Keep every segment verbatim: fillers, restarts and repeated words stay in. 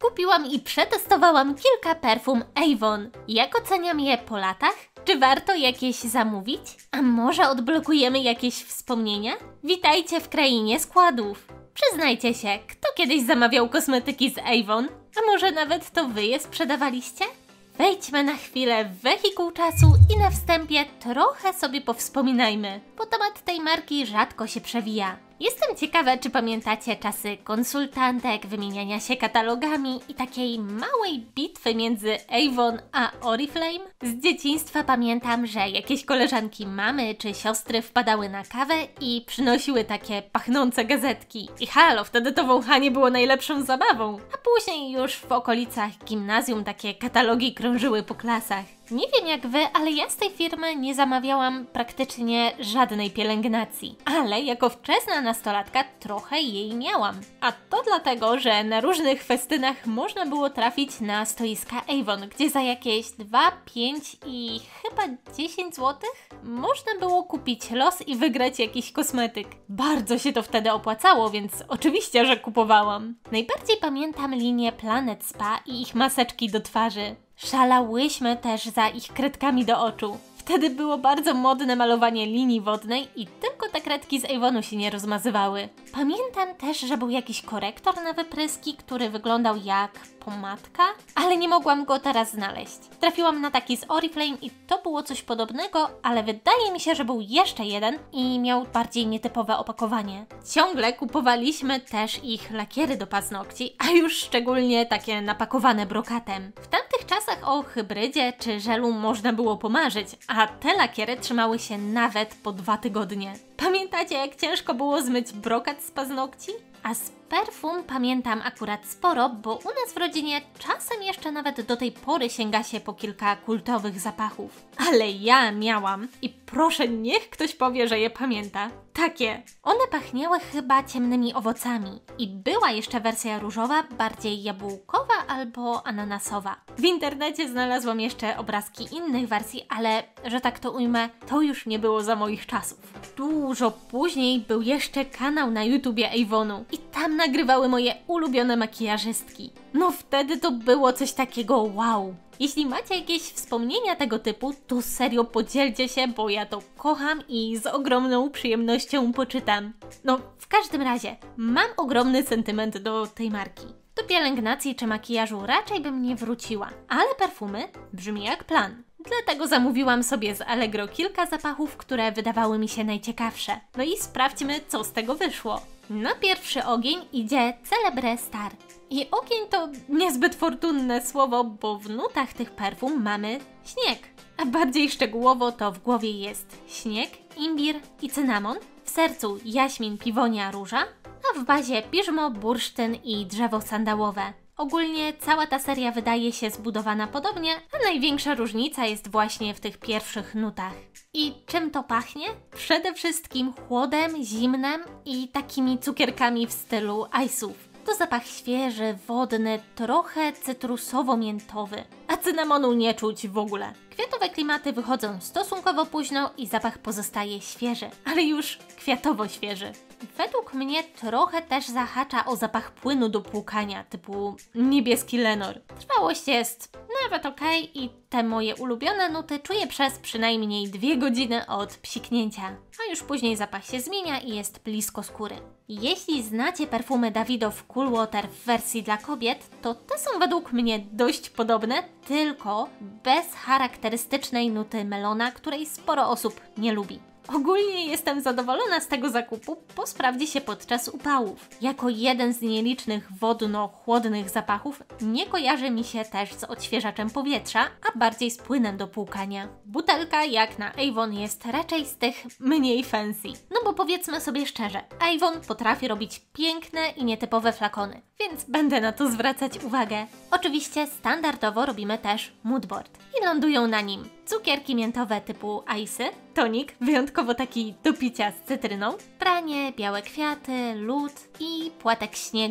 Kupiłam i przetestowałam kilka perfum Avon. Jak oceniam je po latach? Czy warto jakieś zamówić? A może odblokujemy jakieś wspomnienia? Witajcie w krainie składów. Przyznajcie się, kto kiedyś zamawiał kosmetyki z Avon? A może nawet to wy je sprzedawaliście? Wejdźmy na chwilę w wehikuł czasu i na wstępie trochę sobie powspominajmy, bo temat tej marki rzadko się przewija. Jestem ciekawa, czy pamiętacie czasy konsultantek, wymieniania się katalogami i takiej małej bitwy między Avon a Oriflame? Z dzieciństwa pamiętam, że jakieś koleżanki mamy czy siostry wpadały na kawę i przynosiły takie pachnące gazetki. I halo, wtedy to wąchanie było najlepszą zabawą. A później już w okolicach gimnazjum takie katalogi krążyły po klasach. Nie wiem jak wy, ale ja z tej firmy nie zamawiałam praktycznie żadnej pielęgnacji. Ale jako wczesna nastolatka trochę jej miałam. A to dlatego, że na różnych festynach można było trafić na stoiska Avon, gdzie za jakieś dwa, pięć i chyba dziesięć złotych można było kupić los i wygrać jakiś kosmetyk. Bardzo się to wtedy opłacało, więc oczywiście, że kupowałam. Najbardziej pamiętam linię Planet Spa i ich maseczki do twarzy. Szalałyśmy też za ich kredkami do oczu. Wtedy było bardzo modne malowanie linii wodnej i tylko te kredki z Avonu się nie rozmazywały. Pamiętam też, że był jakiś korektor na wypryski, który wyglądał jak pomadka, ale nie mogłam go teraz znaleźć. Trafiłam na taki z Oriflame i to było coś podobnego, ale wydaje mi się, że był jeszcze jeden i miał bardziej nietypowe opakowanie. Ciągle kupowaliśmy też ich lakiery do paznokci, a już szczególnie takie napakowane brokatem. W tamtych czasach o hybrydzie czy żelu można było pomarzyć, a te lakiery trzymały się nawet po dwa tygodnie. Pamiętacie, jak ciężko było zmyć brokat z paznokci? A z perfum pamiętam akurat sporo, bo u nas w rodzinie czasem jeszcze nawet do tej pory sięga się po kilka kultowych zapachów. Ale ja miałam i proszę, niech ktoś powie, że je pamięta. Takie. One pachniały chyba ciemnymi owocami i była jeszcze wersja różowa, bardziej jabłkowa albo ananasowa. W internecie znalazłam jeszcze obrazki innych wersji, ale że tak to ujmę, to już nie było za moich czasów. Dużo później był jeszcze kanał na YouTubie Avonu i tam nagrywały moje ulubione makijażystki. No wtedy to było coś takiego wow. Jeśli macie jakieś wspomnienia tego typu, to serio podzielcie się, bo ja to kocham i z ogromną przyjemnością poczytam. No, w każdym razie, mam ogromny sentyment do tej marki. Do pielęgnacji czy makijażu raczej bym nie wróciła, ale perfumy brzmi jak plan. Dlatego zamówiłam sobie z Allegro kilka zapachów, które wydawały mi się najciekawsze. No i sprawdźmy, co z tego wyszło. Na pierwszy ogień idzie Celebre Star. I ogień to niezbyt fortunne słowo, bo w nutach tych perfum mamy śnieg. A bardziej szczegółowo to w głowie jest śnieg, imbir i cynamon, w sercu jaśmin, piwonia, róża, a w bazie piżmo, bursztyn i drzewo sandałowe. Ogólnie cała ta seria wydaje się zbudowana podobnie, a największa różnica jest właśnie w tych pierwszych nutach. I czym to pachnie? Przede wszystkim chłodem, zimnem i takimi cukierkami w stylu ice'ów. To zapach świeży, wodny, trochę cytrusowo-miętowy, a cynamonu nie czuć w ogóle. Kwiatowe klimaty wychodzą stosunkowo późno i zapach pozostaje świeży, ale już kwiatowo świeży. Według mnie trochę też zahacza o zapach płynu do płukania, typu niebieski Lenor. Trwałość jest nawet okej i te moje ulubione nuty czuję przez przynajmniej dwie godziny od psiknięcia, a już później zapach się zmienia i jest blisko skóry. Jeśli znacie perfumy Davidoff Cool Water w wersji dla kobiet, to te są według mnie dość podobne, tylko bez charakterystycznej nuty melona, której sporo osób nie lubi. Ogólnie jestem zadowolona z tego zakupu, bo sprawdzi się podczas upałów. Jako jeden z nielicznych wodno-chłodnych zapachów nie kojarzy mi się też z odświeżaczem powietrza, a bardziej z płynem do płukania. Butelka jak na Avon jest raczej z tych mniej fancy. No bo powiedzmy sobie szczerze, Avon potrafi robić piękne i nietypowe flakony, więc będę na to zwracać uwagę. Oczywiście standardowo robimy też moodboard i lądują na nim cukierki miętowe typu ice'y, tonik, wyjątkowo taki do picia z cytryną, pranie, białe kwiaty, lód i płatek śniegu.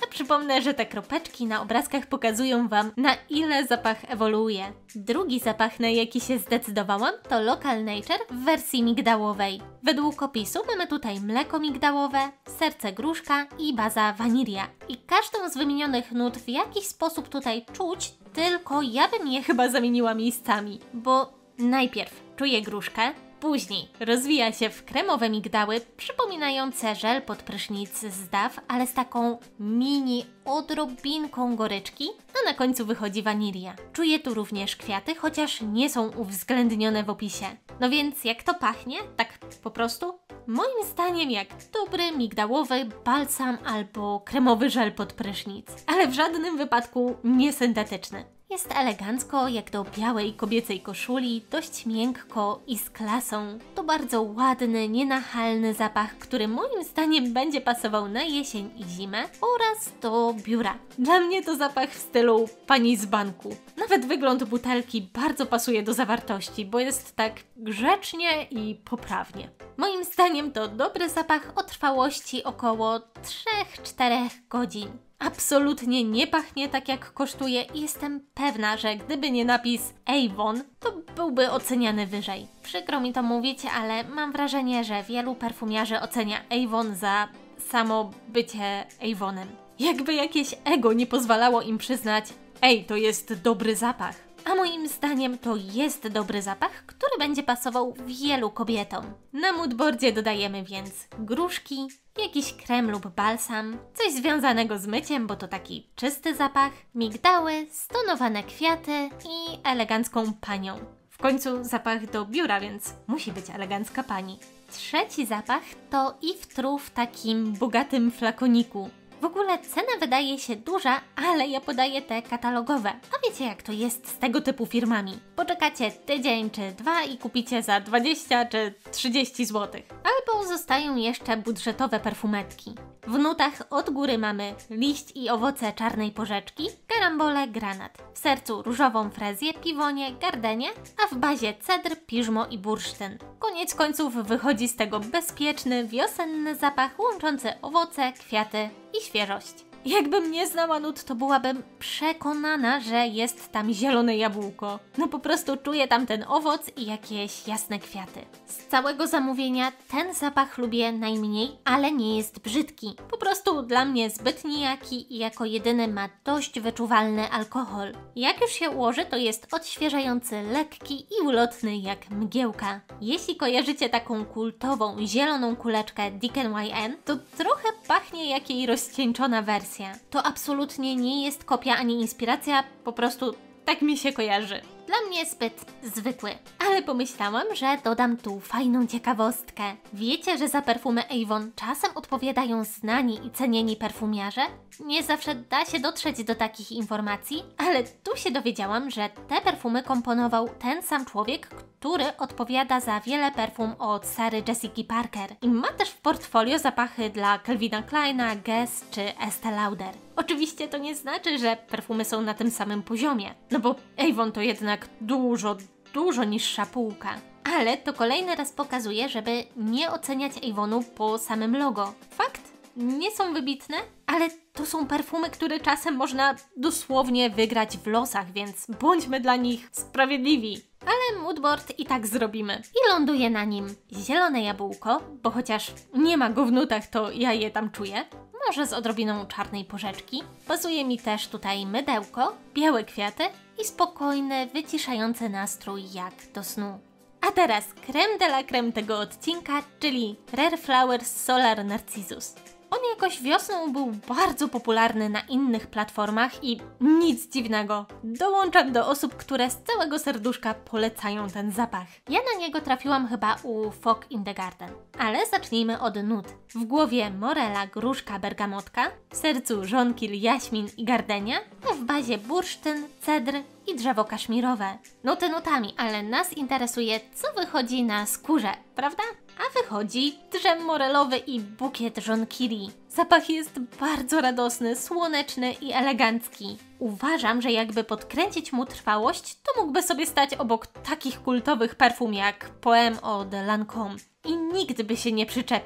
to przypomnę, że te kropeczki na obrazkach pokazują Wam, na ile zapach ewoluuje. Drugi zapach, na jaki się zdecydowałam, to Local Nature w wersji migdałowej. Według opisu mamy tutaj mleko migdałowe, serce gruszka i baza wanilia. I każdą z wymienionych nut w jakiś sposób tutaj czuć, tylko ja bym je chyba zamieniła miejscami, bo najpierw czuję gruszkę, później rozwija się w kremowe migdały przypominające żel pod prysznic z Dove, ale z taką mini odrobinką goryczki, a na końcu wychodzi wanilia. Czuję tu również kwiaty, chociaż nie są uwzględnione w opisie. No więc jak to pachnie? Tak po prostu? Moim zdaniem jak dobry migdałowy balsam albo kremowy żel pod prysznic, ale w żadnym wypadku nie syntetyczny. Jest elegancko, jak do białej kobiecej koszuli, dość miękko i z klasą. To bardzo ładny, nienachalny zapach, który moim zdaniem będzie pasował na jesień i zimę oraz do biura. Dla mnie to zapach w stylu pani z banku. Nawet wygląd butelki bardzo pasuje do zawartości, bo jest tak grzecznie i poprawnie. Moim zdaniem to dobry zapach o trwałości około trzy do czterech godzin. Absolutnie nie pachnie tak jak kosztuje i jestem pewna, że gdyby nie napis Avon, to byłby oceniany wyżej. Przykro mi to mówić, ale mam wrażenie, że wielu perfumiarzy ocenia Avon za samo bycie Avonem. Jakby jakieś ego nie pozwalało im przyznać, ej, to jest dobry zapach. A moim zdaniem to jest dobry zapach, który będzie pasował wielu kobietom. Na moodboardzie dodajemy więc gruszki, jakiś krem lub balsam, coś związanego z myciem, bo to taki czysty zapach, migdały, stonowane kwiaty i elegancką panią. W końcu zapach do biura, więc musi być elegancka pani. Trzeci zapach to Eve True w takim bogatym flakoniku. W ogóle cena wydaje się duża, ale ja podaję te katalogowe. A wiecie jak to jest z tego typu firmami? Poczekacie tydzień czy dwa i kupicie za dwadzieścia czy trzydzieści złotych. Albo zostają jeszcze budżetowe perfumetki. W nutach od góry mamy liść i owoce czarnej porzeczki, karambole, granat. W sercu różową frezję, piwonie, gardenię, a w bazie cedr, piżmo i bursztyn. Koniec końców wychodzi z tego bezpieczny, wiosenny zapach łączący owoce, kwiaty i świeżość. Jakbym nie znała nut, to byłabym przekonana, że jest tam zielone jabłko. No po prostu czuję tam ten owoc i jakieś jasne kwiaty. Z całego zamówienia ten zapach lubię najmniej, ale nie jest brzydki. Po prostu dla mnie zbyt nijaki i jako jedyny ma dość wyczuwalny alkohol. Jak już się ułoży, to jest odświeżający, lekki i ulotny jak mgiełka. Jeśli kojarzycie taką kultową, zieloną kuleczkę D K N Y N, to trochę pachnie jak jej rozcieńczona wersja. To absolutnie nie jest kopia ani inspiracja, po prostu tak mi się kojarzy. Dla mnie zbyt zwykły, ale pomyślałam, że dodam tu fajną ciekawostkę. Wiecie, że za perfumy Avon czasem odpowiadają znani i cenieni perfumiarze? Nie zawsze da się dotrzeć do takich informacji, ale tu się dowiedziałam, że te perfumy komponował ten sam człowiek, który odpowiada za wiele perfum od Sary Jessica Parker. I ma też w portfolio zapachy dla Calvina Kleina, Guess czy Estée Lauder. Oczywiście to nie znaczy, że perfumy są na tym samym poziomie, no bo Avon to jednak dużo, dużo niższa półka. Ale to kolejny raz pokazuje, żeby nie oceniać Avonu po samym logo. Fakt, nie są wybitne, ale to są perfumy, które czasem można dosłownie wygrać w losach, więc bądźmy dla nich sprawiedliwi. Ale moodboard i tak zrobimy. I ląduje na nim zielone jabłko, bo chociaż nie ma go w nutach, to ja je tam czuję. Może z odrobiną czarnej porzeczki. Pasuje mi też tutaj mydełko, białe kwiaty i spokojny, wyciszający nastrój jak do snu. A teraz creme de la creme tego odcinka, czyli Rare Flowers Solar Narcissus. On jakoś wiosną był bardzo popularny na innych platformach i nic dziwnego. Dołączam do osób, które z całego serduszka polecają ten zapach. Ja na niego trafiłam chyba u Fog in the Garden. Ale zacznijmy od nut. W głowie morela, gruszka, bergamotka, w sercu żonkil, jaśmin i gardenia, a w bazie bursztyn, cedr i drzewo kaszmirowe. Nuty nutami, ale nas interesuje, co wychodzi na skórze, prawda? A wychodzi drzem morelowy i bukiet żonkili. Zapach jest bardzo radosny, słoneczny i elegancki. Uważam, że jakby podkręcić mu trwałość, to mógłby sobie stać obok takich kultowych perfum jak Poem od Lancôme. I nikt by się nie przyczepił. W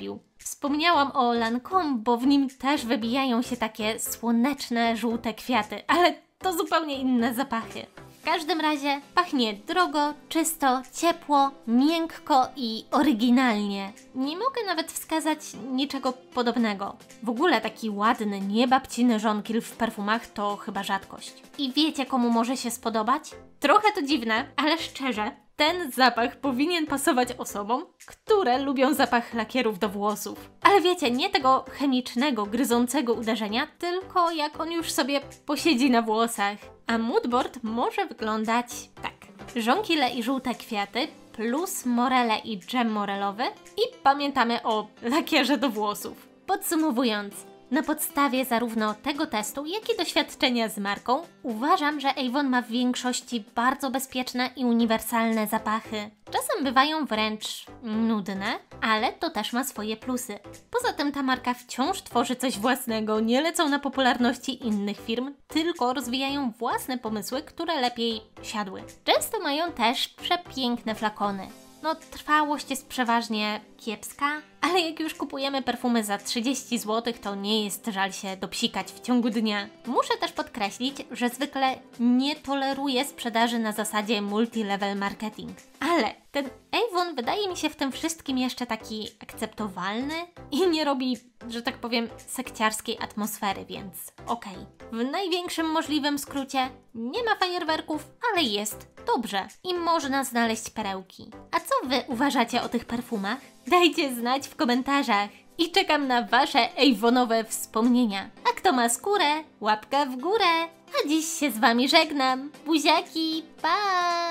wspomniałam o Lancôme, bo w nim też wybijają się takie słoneczne, żółte kwiaty, ale to zupełnie inne zapachy. W każdym razie pachnie drogo, czysto, ciepło, miękko i oryginalnie. Nie mogę nawet wskazać niczego podobnego. W ogóle taki ładny, niebabciny żonkil w perfumach to chyba rzadkość. I wiecie, komu może się spodobać? Trochę to dziwne, ale szczerze, ten zapach powinien pasować osobom, które lubią zapach lakierów do włosów. Ale wiecie, nie tego chemicznego, gryzącego uderzenia, tylko jak on już sobie posiedzi na włosach. A moodboard może wyglądać tak. Żonkile i żółte kwiaty, plus morele i dżem morelowy i pamiętamy o lakierze do włosów. Podsumowując, na podstawie zarówno tego testu, jak i doświadczenia z marką, uważam, że Avon ma w większości bardzo bezpieczne i uniwersalne zapachy. Czasem bywają wręcz nudne, ale to też ma swoje plusy. Poza tym ta marka wciąż tworzy coś własnego, nie lecą na popularności innych firm, tylko rozwijają własne pomysły, które lepiej siadły. Często mają też przepiękne flakony. No, trwałość jest przeważnie kiepska, ale jak już kupujemy perfumy za trzydzieści złotych, to nie jest żal się dopsikać w ciągu dnia. Muszę też podkreślić, że zwykle nie toleruję sprzedaży na zasadzie multi-level marketing. Ale ten Avon wydaje mi się w tym wszystkim jeszcze taki akceptowalny i nie robi, że tak powiem, sekciarskiej atmosfery, więc okej. Okay. W największym możliwym skrócie nie ma fajerwerków, ale jest dobrze i można znaleźć perełki. A co Wy uważacie o tych perfumach? Dajcie znać w komentarzach i czekam na Wasze Avonowe wspomnienia. A kto ma skórę, łapka w górę. A dziś się z Wami żegnam. Buziaki, pa!